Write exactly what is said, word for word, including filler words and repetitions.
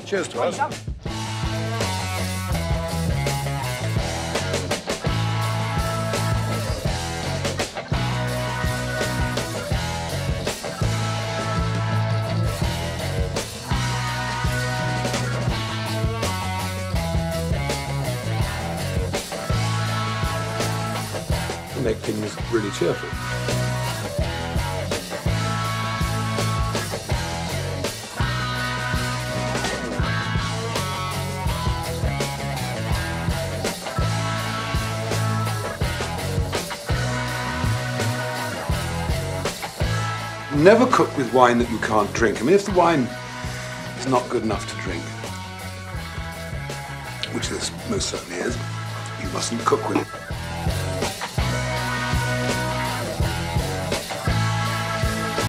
Cheers to us. Make things really cheerful. Never cook with wine that you can't drink. I mean, if the wine is not good enough to drink, which this most certainly is, you mustn't cook with it.